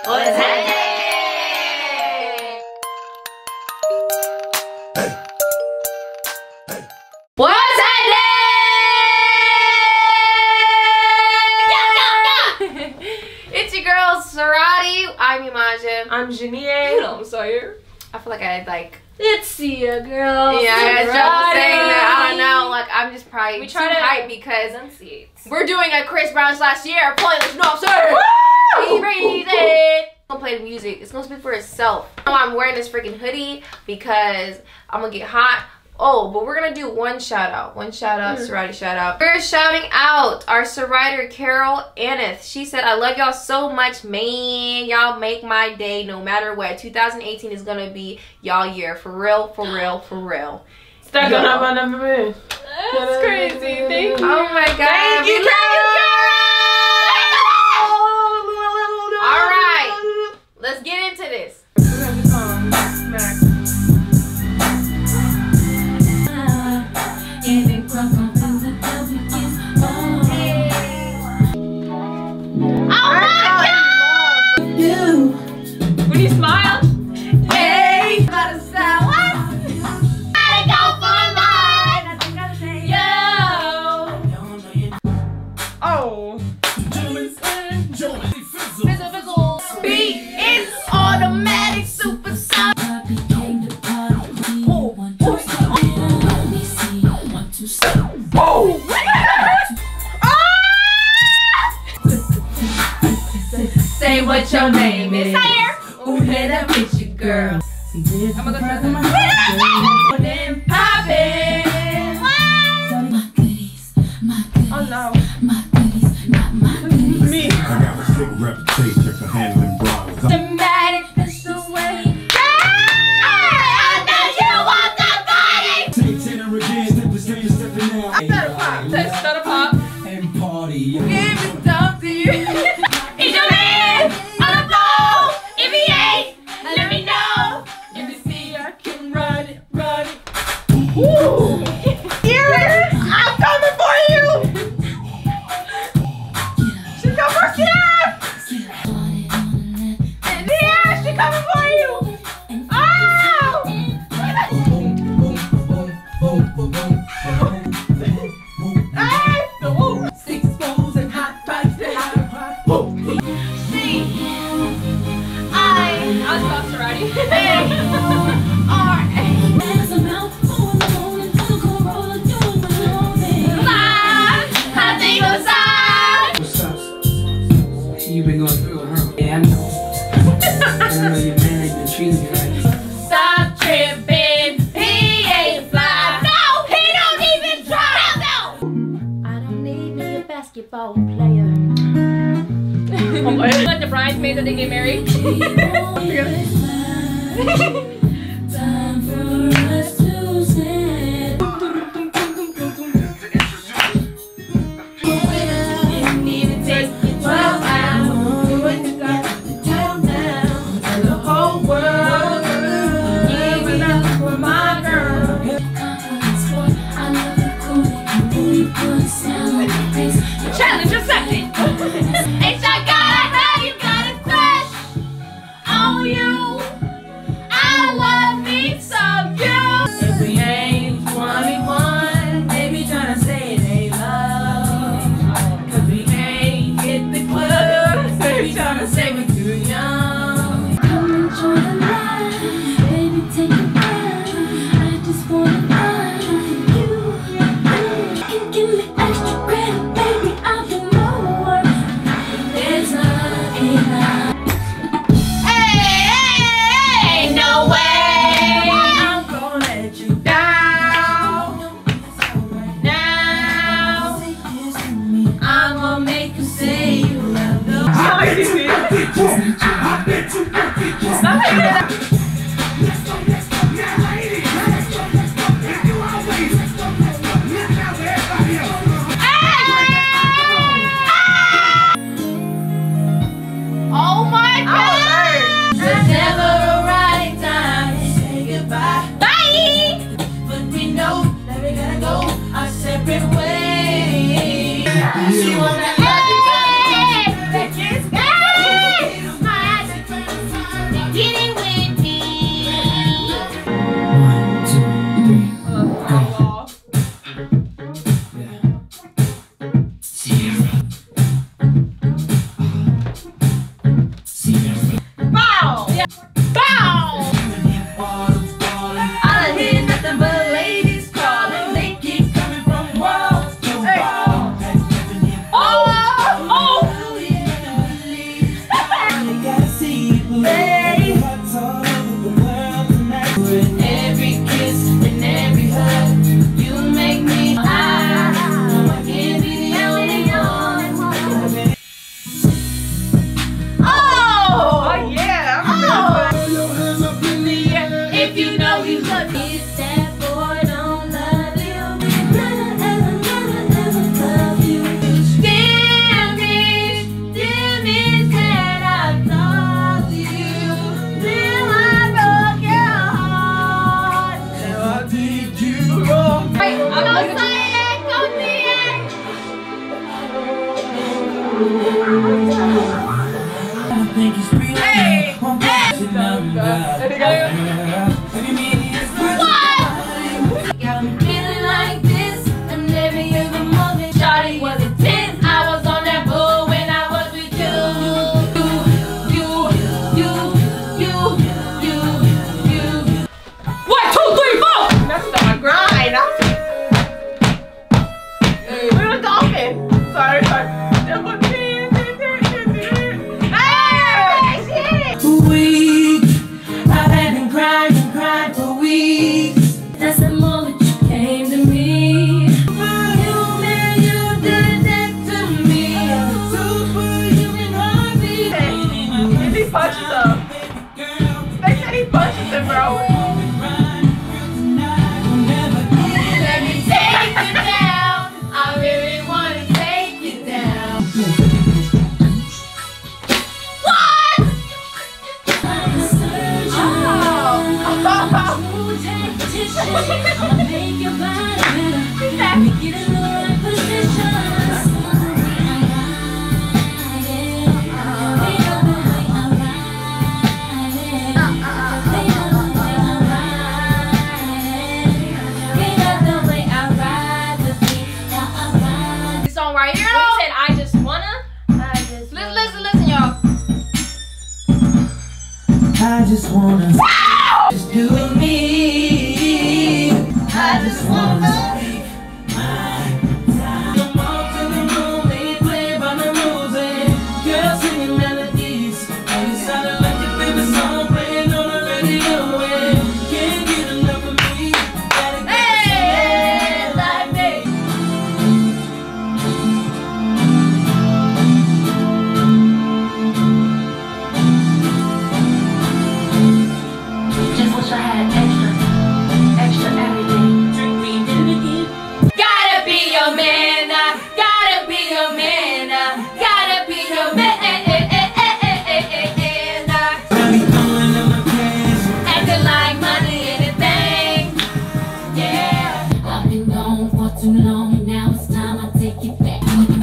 What's happening? What's happening? It's your girl Sarati. I'm Imaja. I'm Janie. And I'm Sawyer. I feel like It's your girl. Yeah, I tried saying that. I don't know. Like I'm just probably too hyped because we're doing a Chris Brown / Sierra playlist. You know what I'm saying? Keep breathing. I'm gonna play the music. It's gonna speak for itself. I'm wearing this freaking hoodie because I'm gonna get hot. Oh, but we're gonna do one shout out. Sarati shout out. We're shouting out our Sariter Carol Aneth. She said, I love y'all so much, man. Y'all make my day no matter what. 2018 is gonna be y'all year. For real, for real, for real. That's crazy. Thank you. Oh my god. Thank you, Alright. Let's get into this. When you smile, Hey, about to sound what? Gotta go for mine. I think I'll say yo. oh. Physical beat is automatic supersonic. Say what your name is. Who hit up with your girl? I'm gonna go then poppin'. Oh no. Me. I got a slick reputation for handling bras. Dramatic, that's the way. I know you want the body. Take tenor again, stepping out. I better pop. Let's start a pop. And party. Give it down to you. Is your man on the floor? If he ain't, let me know. If you see I can run it. Woo! Hear it? I'm coming for you. She come for Sierra. And yeah, she coming for you. Oh! Hey! 6 foes and hot bites. See, I'll stop Sarati. What's up? You been going through it, huh? Yeah, I know. I know your man ain't been treating you right. Stop tripping. He ain't fly. No, he don't even try. No. I don't need me a basketball player. Like the bridesmaids that they get married. Time for us to send. You need to take your 12 hours. When you got the time down. Tell the whole world. Give it up for my girl. Challenge accepted. Ain't I gotta have you got a crush on you? I love me some you. If we ain't 21, they be tryna say they love. Cause we ain't hit the club. They be tryna say we too young. Come and join the line, baby, take a ride. I just wanna find you. You can give me extra credit, baby. I'll do more. There's nothing hey, no way. I'm gonna let you down. Now I'm gonna make you say you love me. Oh my God! There's never a right time to say goodbye. Bye! But we know that we gotta go our separate ways. She wanna have the time. I just wanna just do me. I just wanna take my time. Come on to the room, they play by the rules, and girls singing melodies. And it sounded like your favorite song playing on the radio. And can't get enough of me. Gotta get like me. Just wish I had extra everything. Gotta be your man, gotta be your man, gotta be your man. Acting like money anything. Yeah. I've been gone for too long, now it's time I take it back.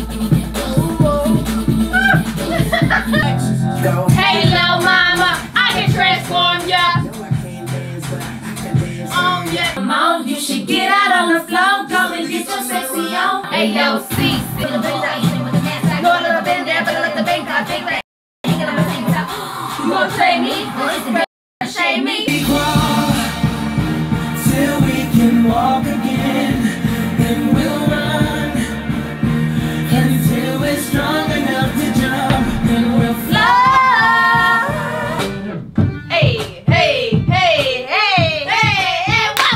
Hey, little mama, I can transform ya. Come on, you should get out on the floor, come and get your sexy on. AOC. No, I've never been there, but I like the bank, I think that. You gon' shame me? Or is it shame me? Till we can walk again, then we'll run. Until we're strong enough to jump, then we'll fly. Hey, hey, hey, hey, hey, hey, what,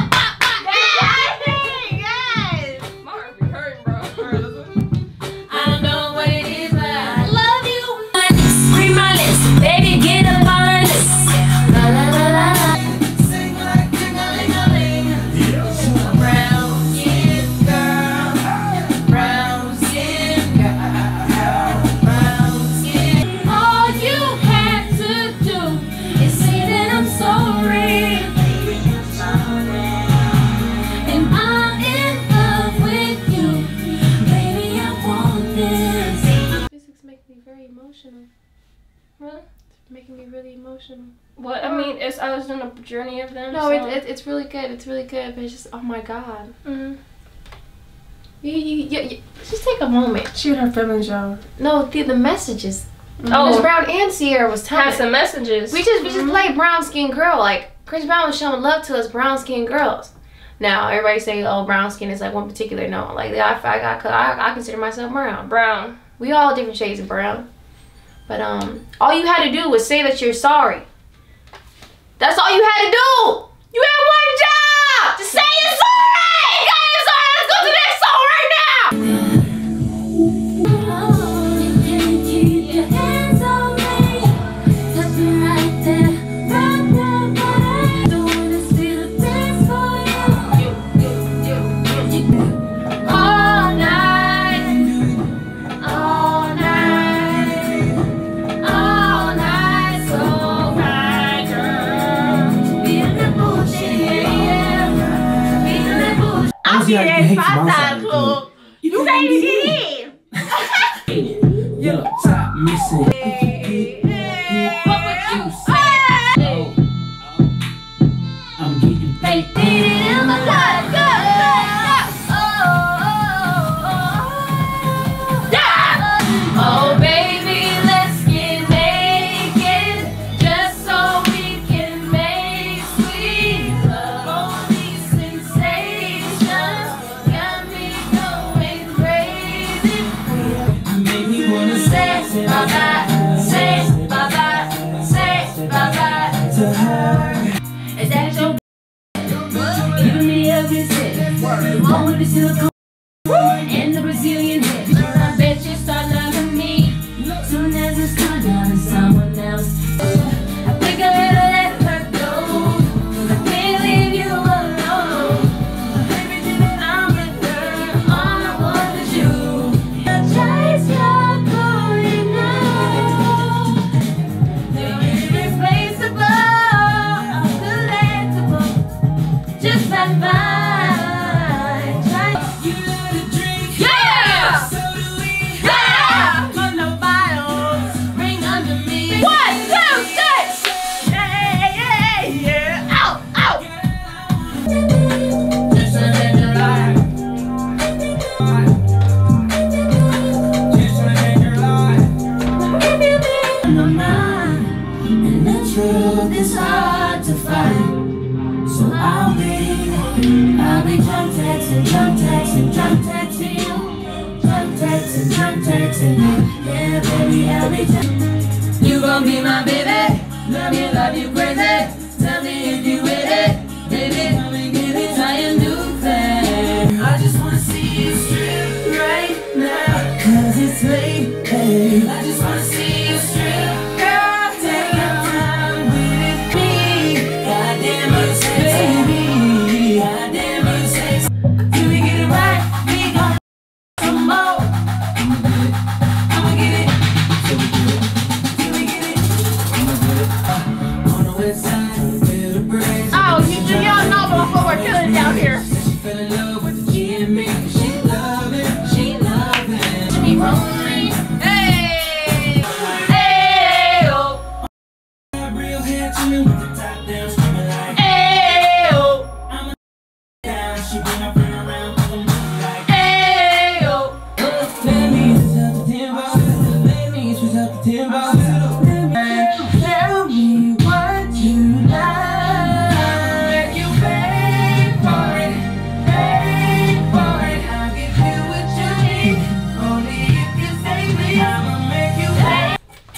yes. My heart be hurting, bro. I don't know what it is, but I love you. Scream my lips, baby, get up on the list. La la la la la. Sing like ding-a-ling-a-ling. Brown skin girl, brown skin girl, brown skin. All you have to do is say that I'm sorry, and I'm in love with you, baby. I want this. Music's making me very emotional. Really? It's making me really emotional. What? I mean, I was doing a journey of them. No, so. it's really good. It's really good, but it's just, oh my god. You just take a moment. Shoot her feelings, y'all. No, the messages. Oh. Chris Brown and Sierra was telling. Have some messages. We just played brown skin girl. Like Chris Brown was showing love to us brown skin girls. Now everybody say, oh, brown skin is like one particular. No, like I consider myself brown. Brown. We all different shades of brown. But all you had to do was say that you're sorry. That's all you had to do. You had one job to say you're sorry. You got you're sorry. Let's go to the next song right now. Can you keep your hands on me? Touch me right there, right there. Don't wanna still dance for you. All night, all night, all night. So right, girl. Feeling the bullshit, yeah. Feeling the bullshit. I'm here at the Hicks Bar Club. You can't get in. yellow top missing. What would you say? I'm getting paid. Oh baby, let's get naked, just so we can make sweet love. All these sensations got me going crazy. Make me wanna Say bye-bye, say bye-bye, say bye-bye to her. Is that your giving me every sip? One with the silicone and the Brazilian hips. I bet you start loving me soon as you start loving someone else. I think I better let her go, 'cause I can't leave you alone. Baby, tonight I'm with her, all I want is you. I chase your calling now. You're irreplaceable, uncollectible, just like mine. You love to drink, Yeah! so do we. Yeah! Put no bottles, bring under me. 1, 2, 3. Yeah, yeah, yeah. Out, out. Just another life. Just wanna hang your life. If you be in my mind, and the truth is hard to find, so I'll be drunk texting you, drunk texting you. Yeah, baby, I'll be drunk. You gon' be my baby, love you crazy. Tell me if you with it, baby. Come and get it, try a new thing. I just wanna see you strip right now, 'cause it's late, babe. I just wanna see you strip, girl. Take your time with me. Goddamn, you sexy, baby. Goddamn, you sexy. Till we get it right, we gon' some more. I'ma get it. Till we get it. On the west side, feel the breeze. Oh, y'all know before we're killing it down here. She fell in love with the G and me. She love it, she love it. Be rolling. Hey! Hey, oh, Real hair trim with the top down, screaming like hey, oh, down. She bring her friend around, pulling me like. hey, oh. Let me switch up the tempo. Let me switch up the tempo. Tell me what you like. You pay for it, pay for it. I'll give you what you need. Only if you say me, I'ma make you pay.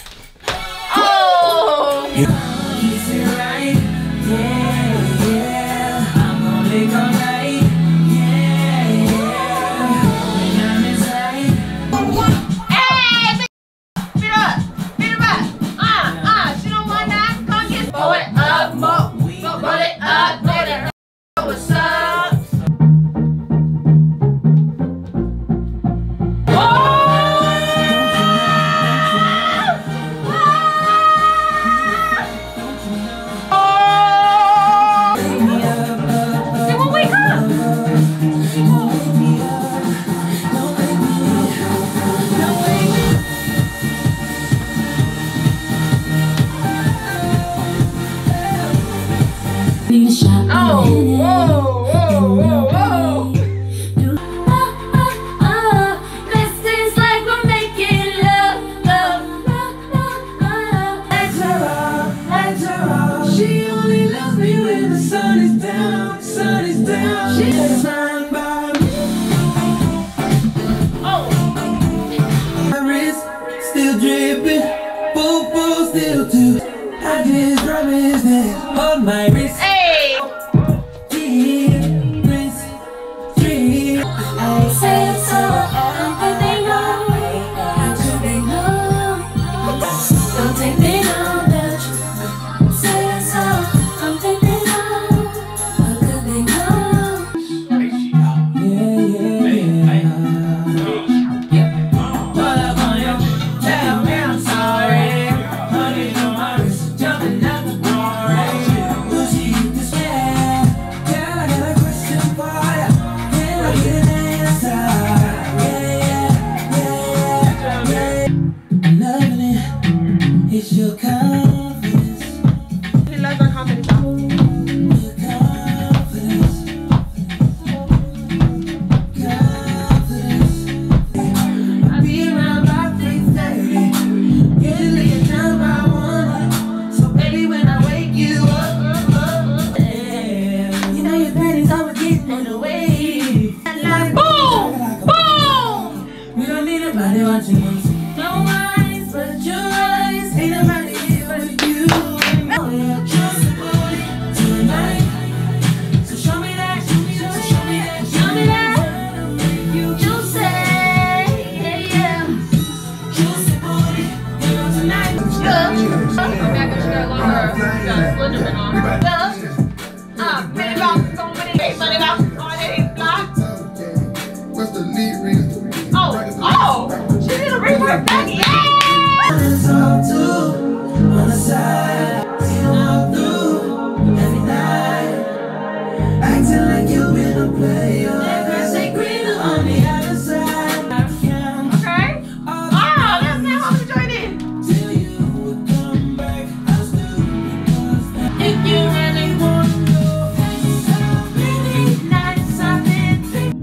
Oh! Kiss it right, yeah, yeah. I'm gonna lick all night, yeah, yeah. When I'm inside. Hey! Beat it up! Beat it up! She don't want that. Come on, get blow it up, mo. Go roll it up, blow it up. What's up? Say when we come. Oh! Whoa! Whoa! Whoa! Let's dance like we're making love, love, love, love. Lights are off. She only loves me when the sun is down, sun is down. She's fine by me. My wrist still dripping, boo still too. I just promise that hold my wrist. Hey! I said so, I'm putting on, don't take me on, don't you? Said so, I'm putting on, I could be gone. Pull up on you, tell me I'm sorry. Honey, on my wrist, jumping out the bar. Pussy What's the lead reason? Oh! She did a rework back, yeah! Talk to on the side, all through every night, acting like you've been a player. That grass ain't greener on the other side. Okay. Oh, that's not how to join in. Till you would come back, I'll still because if you really want to know how many nights I've been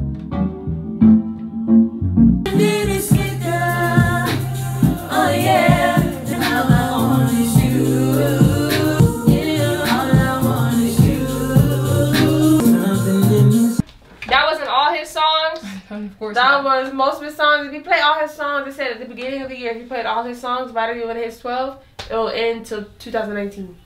thinking, did it stick up? Oh yeah, all I want is you. Yeah, all I want is you. Nothing in this. That wasn't all his songs. Of course That was most of his songs. If he played all his songs, they said at the beginning of the year, if he played all his songs by the time when it hits 12, it'll end till 2019.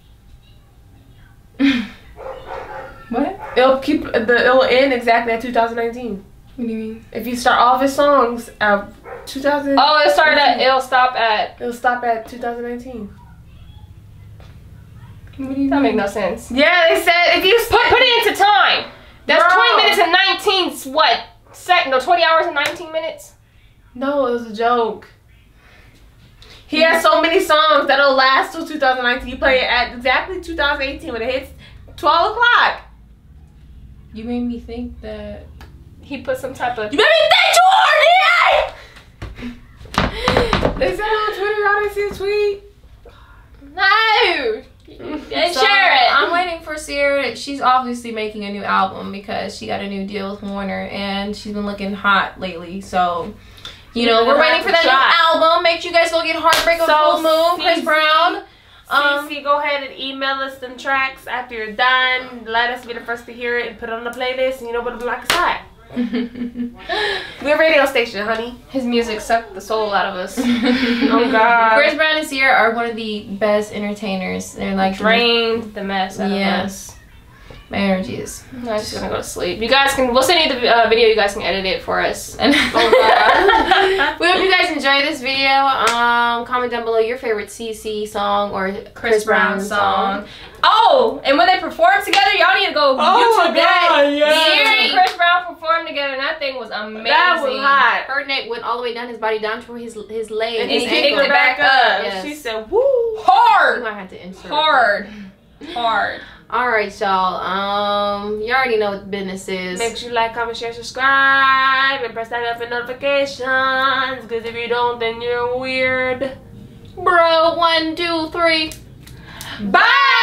What? It'll end exactly at 2019. What do you mean? If you start all of his songs at 2000, Oh, it started at. It'll stop at. it'll stop at 2019. That make no sense. Yeah, they said if you Put it into time. That's Bro. 20 minutes and 19. What? 20 hours and 19 minutes. No, it was a joke. He has so many songs that'll last till 2019. You play it at exactly 2018 when it hits 12 o'clock. You made me think that. He put some type of. You made me think you horny! They said on Twitter, y'all didn't see a tweet. No. And So, share it. I'm waiting for Sierra. She's obviously making a new album because she got a new deal with Warner and she's been looking hot lately. So, you know, we're waiting for that new album. Make sure you guys go get Heartbreak of Full Moon, Chris Brown. CC, go ahead and email us them tracks after you're done. Let us be the first to hear it and put it on the playlist, and you know what it'll be like aside. We're a radio station, honey. His music sucked the soul out of us. Oh God. Chris Brown and Sierra are one of the best entertainers. They're like Drained the mess out of us. Yes. My energy is. I'm just gonna go to sleep. You guys can. We'll send you the video. You guys can edit it for us. And Oh God. we hope you guys enjoy this video. Comment down below your favorite CC song or Chris Brown song. Oh, and when they performed together, y'all need to go YouTube that. yes. Sierra and Chris Brown performed together, and that thing was amazing. That was hot. Her neck went all the way down his body, down to his leg. And his he picked ankle. it back up. Yes. She said, woo. We Hard. might have to insert Hard. Hard. Alright, y'all. You already know what the business is. Make sure you like, comment, share, subscribe, and press that bell for notifications. Because if you don't, then you're weird. Bro, 1, 2, 3. Bye.